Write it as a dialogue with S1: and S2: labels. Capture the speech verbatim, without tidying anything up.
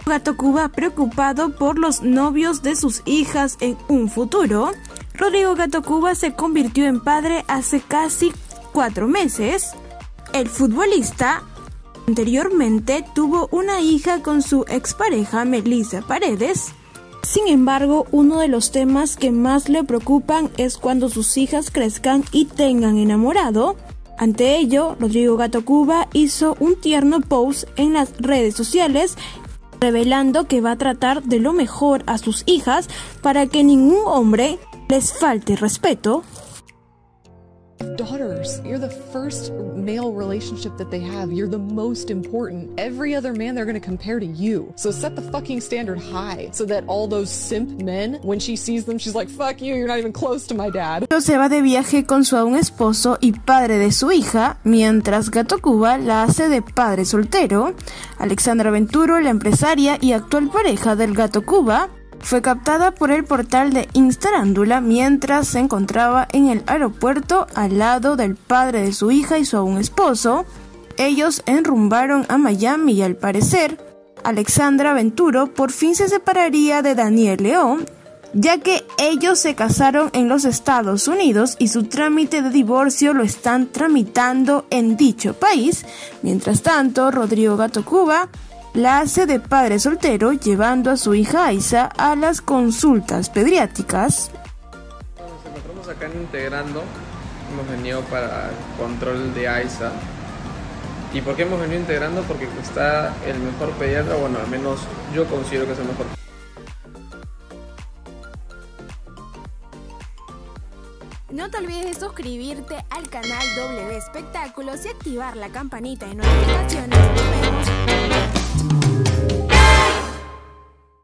S1: Gato Cuba, preocupado por los novios de sus hijas en un futuro, Rodrigo Gato Cuba se convirtió en padre hace casi cuatro meses. El futbolista anteriormente tuvo una hija con su expareja Melissa Paredes. Sin embargo, uno de los temas que más le preocupan es cuando sus hijas crezcan y tengan enamorado. Ante ello, Rodrigo Gato Cuba hizo un tierno post en las redes sociales revelando que va a tratar de lo mejor a sus hijas para que ningún hombre les falte respeto.
S2: Daughters, you're the first male relationship that they have. You're the most important. Every other man they're going to compare to you. So set the fucking standard high so that all those simp men, when she sees them, she's like, fuck you, you're not even close to my dad.
S1: Se va de viaje con su aún esposo y padre de su hija, mientras Gato Cuba la hace de padre soltero. Alexandra Venturo, la empresaria y actual pareja del Gato Cuba, fue captada por el portal de Instarándula mientras se encontraba en el aeropuerto al lado del padre de su hija y su aún esposo. Ellos enrumbaron a Miami y al parecer, Alexandra Venturo por fin se separaría de Daniel León, ya que ellos se casaron en los Estados Unidos y su trámite de divorcio lo están tramitando en dicho país. Mientras tanto, Rodrigo Gato Cuba la hace de padre soltero, llevando a su hija Aiza a las consultas pediátricas.
S3: Nos encontramos acá en Integrando, hemos venido para el control de Aiza. ¿Y por qué hemos venido Integrando? Porque está el mejor pediatra, bueno, al menos yo considero que es el mejor.
S1: No te olvides de suscribirte al canal W Espectáculos y activar la campanita de notificaciones.